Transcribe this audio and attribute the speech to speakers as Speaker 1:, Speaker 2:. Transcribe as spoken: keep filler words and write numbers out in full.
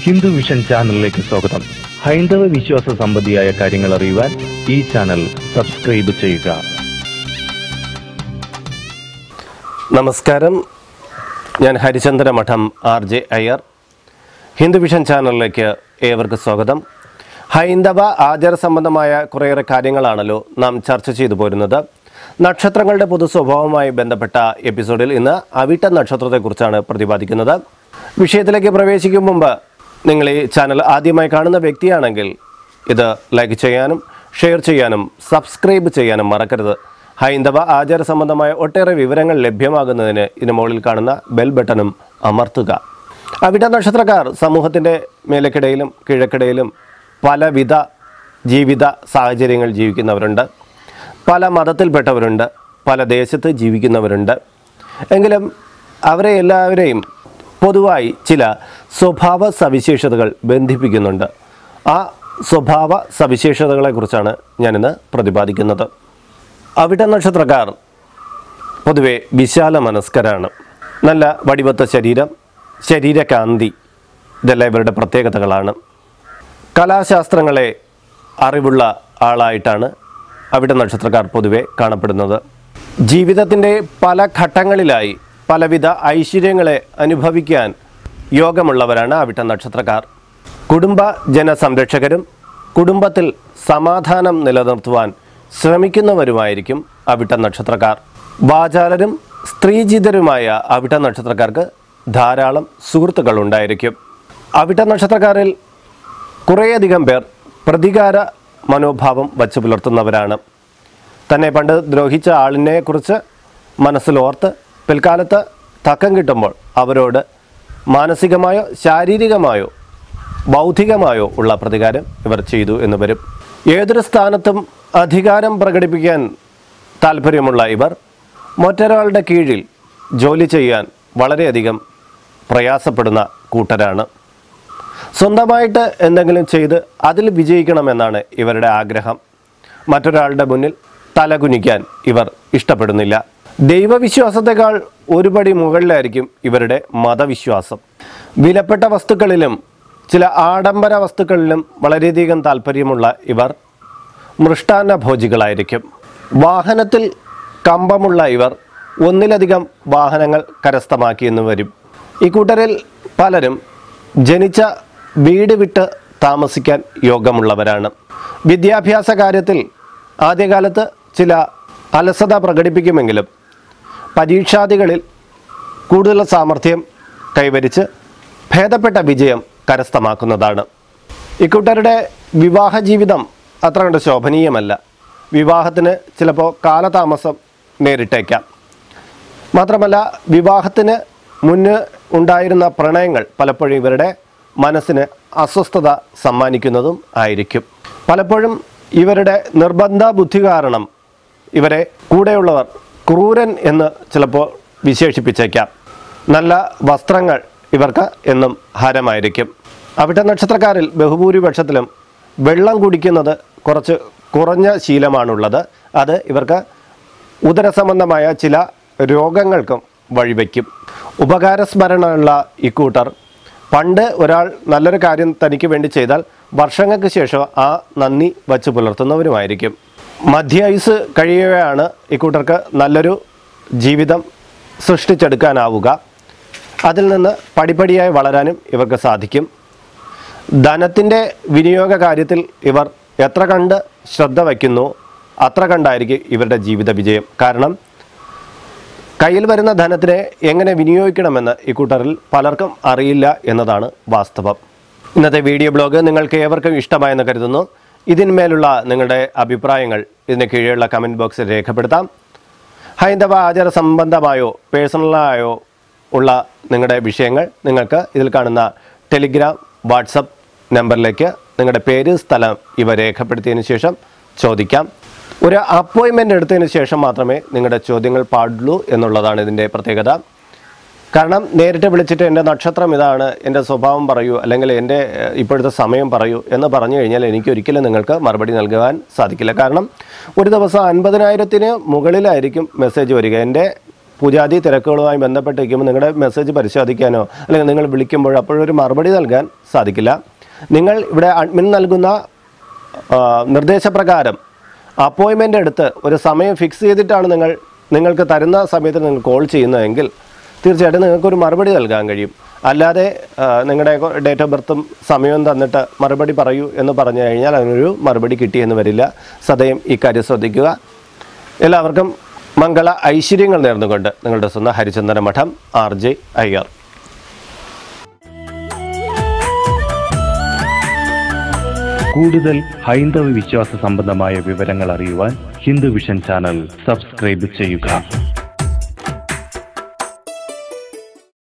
Speaker 1: Hindu Vision ചാനലിലേക്ക് സ്വാഗതം. ഹൈന്ദവ വിശ്വാസ സംബന്ധിയായ കാര്യങ്ങൾ അറിയുവാൻ ഈ ചാനൽ സബ്സ്ക്രൈബ് ചെയ്യുക.
Speaker 2: നമസ്കാരം, ഞാൻ Harichandra Madom R J Iyer. Hindu Vision ചാനലിലേക്ക് ഏവർക്കും സ്വാഗതം. ഹൈന്ദവ ആചാര സംബന്ധമായ കുറേയേറെ കാര്യങ്ങളാണല്ലോ നാം ചർച്ച ചെയ്തു പോരുന്നത്. നക്ഷത്രങ്ങളുടെ പൊതു സ്വഭാവവുമായി ബന്ധപ്പെട്ട എപ്പിസോഡിൽ ഇന്ന് അവിട്ട നക്ഷത്രത്തെക്കുറിച്ചാണ് പ്രതിപാദിക്കുന്നത്. വിഷയത്തിലേക്ക് പ്രവേശിക്കും മുമ്പ് നിങ്ങൾ ഈ ചാനൽ ആദ്യമായി കാണുന്ന വ്യക്തിയാണെങ്കിൽ ഇത് ലൈക്ക് ചെയ്യാനും ഷെയർ ചെയ്യാനും സബ്സ്ക്രൈബ് ചെയ്യാനും മറക്കരുത്. ഹൈന്ദവ ആചാര സംബന്ധമായ ഒട്ടേറെ വിവരങ്ങൾ ലഭ്യമാകുന്നതിന് ഇതിന് മുകളിൽ കാണുന്ന ബെൽ ബട്ടണും അമർത്തുക. അവിട്ട നക്ഷത്രക്കാർ സമൂഹത്തിൻ്റെ മേലക്കിടയിലും കിഴക്കിടയിലും പലവിധ ജീവിത സാഹചര്യങ്ങൾ ജീവിക്കുന്നവരുണ്ട്. പല മതത്തിൽപ്പെട്ടവരുണ്ട്, പല ദേശത്ത് ജീവിക്കുന്നവരുണ്ട്. എങ്കിലും അവരെ എല്ലാവരെയും പൊതുവായി ചില സ്വഭാവ സവിശേഷതകൾ ബന്ധിപ്പിക്കുന്നുണ്ട്. ആ സ്വഭാവ സവിശേഷതകളെക്കുറിച്ചാണ് ഞാനിന്ന് പ്രതിപാദിക്കുന്നത്. അവിട്ട നക്ഷത്രക്കാർ പൊതുവെ വിശാല മനസ്കരാണ്. നല്ല വടിവത്ത ശരീരം, ശരീരകാന്തി, ഇതെല്ലാം ഇവരുടെ പ്രത്യേകതകളാണ്. കലാശാസ്ത്രങ്ങളെ അറിവുള്ള ആളായിട്ടാണ് അവിട്ട നക്ഷത്രക്കാർ പൊതുവെ കാണപ്പെടുന്നത്. ജീവിതത്തിൻ്റെ പല ഘട്ടങ്ങളിലായി പലവിധ ഐശ്വര്യങ്ങളെ അനുഭവിക്കാൻ യോഗമുള്ളവരാണ് അവിട്ട നക്ഷത്രക്കാർ. കുടുംബ ജനസംരക്ഷകരും കുടുംബത്തിൽ സമാധാനം നിലനിർത്തുവാൻ ശ്രമിക്കുന്നവരുമായിരിക്കും അവിട്ട നക്ഷത്രക്കാർ. വാചാലരും സ്ത്രീജിതരുമായ അവിട്ട നക്ഷത്രക്കാർക്ക് ധാരാളം സുഹൃത്തുക്കൾ ഉണ്ടായിരിക്കും. അവിട്ട നക്ഷത്രക്കാരിൽ കുറേയധികം പേർ പ്രതികാര മനോഭാവം വച്ചു പുലർത്തുന്നവരാണ്. തന്നെ പണ്ട് ദ്രോഹിച്ച ആളിനെക്കുറിച്ച് മനസ്സിലോർത്ത് പിൽക്കാലത്ത് തക്കം കിട്ടുമ്പോൾ അവരോട് മാനസികമായോ ശാരീരികമായോ ബൗദ്ധികമായോ ഉള്ള പ്രതികാരം ഇവർ ചെയ്തു എന്ന് വരും. ഏതൊരു സ്ഥാനത്തും അധികാരം പ്രകടിപ്പിക്കാൻ താല്പര്യമുള്ള ഇവർ മറ്റൊരാളുടെ കീഴിൽ ജോലി ചെയ്യാൻ വളരെയധികം പ്രയാസപ്പെടുന്ന കൂട്ടരാണ്. സ്വന്തമായിട്ട് എന്തെങ്കിലും ചെയ്ത് അതിൽ വിജയിക്കണമെന്നാണ് ഇവരുടെ ആഗ്രഹം. മറ്റൊരാളുടെ മുന്നിൽ തലകുനിക്കാൻ ഇവർ ഇഷ്ടപ്പെടുന്നില്ല. ദൈവവിശ്വാസത്തെക്കാൾ ഒരുപടി മുകളിലായിരിക്കും ഇവരുടെ മതവിശ്വാസം. വിലപ്പെട്ട വസ്തുക്കളിലും ചില ആഡംബര വസ്തുക്കളിലും വളരെയധികം താല്പര്യമുള്ള ഇവർ മൃഷ്ടാന്ന ഭോജികളായിരിക്കും. വാഹനത്തിൽ കമ്പമുള്ള ഇവർ ഒന്നിലധികം വാഹനങ്ങൾ കരസ്ഥമാക്കിയെന്ന് വരും. ഈ കൂട്ടരിൽ പലരും ജനിച്ച വീട് വിട്ട് താമസിക്കാൻ യോഗമുള്ളവരാണ്. വിദ്യാഭ്യാസ കാര്യത്തിൽ ആദ്യകാലത്ത് ചില അലസത പ്രകടിപ്പിക്കുമെങ്കിലും പരീക്ഷാദികളിൽ കൂടുതൽ സാമർഥ്യം കൈവരിച്ച് ഭേദപ്പെട്ട വിജയം കരസ്ഥമാക്കുന്നതാണ്. ഇക്കൂട്ടരുടെ വിവാഹ ജീവിതം അത്ര കണ്ട് ശോഭനീയമല്ല. വിവാഹത്തിന് ചിലപ്പോൾ കാലതാമസം നേരിട്ടേക്കാം. മാത്രമല്ല, വിവാഹത്തിന് മുന്ന് ഉണ്ടായിരുന്ന പ്രണയങ്ങൾ പലപ്പോഴും ഇവരുടെ മനസ്സിന് അസ്വസ്ഥത സമ്മാനിക്കുന്നതും ആയിരിക്കും. പലപ്പോഴും ഇവരുടെ നിർബന്ധ ബുദ്ധി കാരണം ഇവരെ കൂടെയുള്ളവർ ക്രൂരൻ എന്ന് ചിലപ്പോൾ വിശേഷിപ്പിച്ചേക്കാം. നല്ല വസ്ത്രങ്ങൾ ഇവർക്ക് എന്നും ഹരമായിരിക്കും. അവിട്ട നക്ഷത്രക്കാരിൽ ബഹുഭൂരിപക്ഷത്തിലും വെള്ളം കുടിക്കുന്നത് കുറച്ച് കുറഞ്ഞ ശീലമാണുള്ളത്. അത് ഇവർക്ക് ഉദരസംബന്ധമായ ചില രോഗങ്ങൾക്കും വഴിവെക്കും. ഉപകാരസ്മരണയുള്ള ഇക്കൂട്ടർ പണ്ട് ഒരാൾ നല്ലൊരു കാര്യം തനിക്ക് വേണ്ടി ചെയ്താൽ വർഷങ്ങൾക്ക് ശേഷം ആ നന്ദി വച്ച് പുലർത്തുന്നവരുമായിരിക്കും. മധ്യായുസ് കഴിയവെയാണ് ഇക്കൂട്ടർക്ക് നല്ലൊരു ജീവിതം സൃഷ്ടിച്ചെടുക്കാനാവുക. അതിൽ നിന്ന് പടിപടിയായി വളരാനും ഇവർക്ക് സാധിക്കും. ധനത്തിൻ്റെ വിനിയോഗ കാര്യത്തിൽ ഇവർ എത്ര കണ്ട് ശ്രദ്ധ വയ്ക്കുന്നു അത്ര കണ്ടായിരിക്കും ഇവരുടെ ജീവിത വിജയം. കാരണം കയ്യിൽ വരുന്ന ധനത്തിനെ എങ്ങനെ വിനിയോഗിക്കണമെന്ന് ഇക്കൂട്ടറിൽ പലർക്കും അറിയില്ല എന്നതാണ് വാസ്തവം. ഇന്നത്തെ വീഡിയോ ബ്ലോഗ് നിങ്ങൾക്ക് ഏവർക്കും ഇഷ്ടമായെന്ന് കരുതുന്നു. ഇതിന്മേലുള്ള നിങ്ങളുടെ അഭിപ്രായങ്ങൾ ഇതിന് കീഴെയുള്ള കമൻറ്റ് ബോക്സിൽ രേഖപ്പെടുത്താം. ഹൈന്ദവ ആചാര സംബന്ധമായോ പേഴ്സണലായോ ഉള്ള നിങ്ങളുടെ വിഷയങ്ങൾ നിങ്ങൾക്ക് ഇതിൽ കാണുന്ന ടെലിഗ്രാം, വാട്സപ്പ് നമ്പറിലേക്ക് നിങ്ങളുടെ പേര്, സ്ഥലം ഇവ രേഖപ്പെടുത്തിയതിന് ശേഷം ചോദിക്കാം. ഒരു അപ്പോയിൻമെൻ്റ് എടുത്തതിന് ശേഷം മാത്രമേ നിങ്ങളുടെ ചോദ്യങ്ങൾ പാടുള്ളൂ എന്നുള്ളതാണ് ഇതിൻ്റെ പ്രത്യേകത. കാരണം നേരിട്ട് വിളിച്ചിട്ട് എൻ്റെ നക്ഷത്രം ഇതാണ്, എൻ്റെ സ്വഭാവം പറയൂ, അല്ലെങ്കിൽ എൻ്റെ ഇപ്പോഴത്തെ സമയം പറയൂ എന്ന് പറഞ്ഞു കഴിഞ്ഞാൽ എനിക്കൊരിക്കലും നിങ്ങൾക്ക് മറുപടി നൽകുവാൻ സാധിക്കില്ല. കാരണം ഒരു ദിവസം അൻപതിനായിരത്തിന് മുകളിലായിരിക്കും മെസ്സേജ് വരിക. എൻ്റെ പൂജാതി തിരക്കുകളുമായി ബന്ധപ്പെട്ടിരിക്കുമ്പോൾ നിങ്ങളുടെ മെസ്സേജ് പരിശോധിക്കാനോ അല്ലെങ്കിൽ നിങ്ങൾ വിളിക്കുമ്പോൾ അപ്പോഴൊരു മറുപടി നൽകാൻ സാധിക്കില്ല. നിങ്ങൾ ഇവിടെ അഡ്മിൻ നൽകുന്ന നിർദ്ദേശപ്രകാരം അപ്പോയിൻമെൻ്റ് എടുത്ത് ഒരു സമയം ഫിക്സ് ചെയ്തിട്ടാണ് നിങ്ങൾ നിങ്ങൾക്ക് തരുന്ന സമയത്ത് നിങ്ങൾ കോൾ ചെയ്യുന്നതെങ്കിൽ തീർച്ചയായിട്ടും നിങ്ങൾക്കൊരു മറുപടി നൽകാൻ കഴിയും. അല്ലാതെ നിങ്ങളുടെ ഡേറ്റ് ഓഫ് ബർത്തും സമയവും തന്നിട്ട് മറുപടി പറയൂ എന്ന് പറഞ്ഞു കഴിഞ്ഞാൽ അതിനൊരു മറുപടി കിട്ടിയെന്ന് വരില്ല. സദയം ഇക്കാര്യം ശ്രദ്ധിക്കുക. എല്ലാവർക്കും മംഗള ഐശ്വര്യങ്ങൾ നേർന്നുകൊണ്ട് നിങ്ങളുടെ സ്വന്തം ഹരിചന്ദന മഠം ആർ ജെ അയ്യർ.
Speaker 1: കൂടുതൽ ഹൈന്ദവ വിശ്വാസ സംബന്ധമായ വിവരങ്ങൾ അറിയുവാൻ ഹിന്ദു വിഷൻ ചാനൽ സബ്സ്ക്രൈബ് ചെയ്യുക.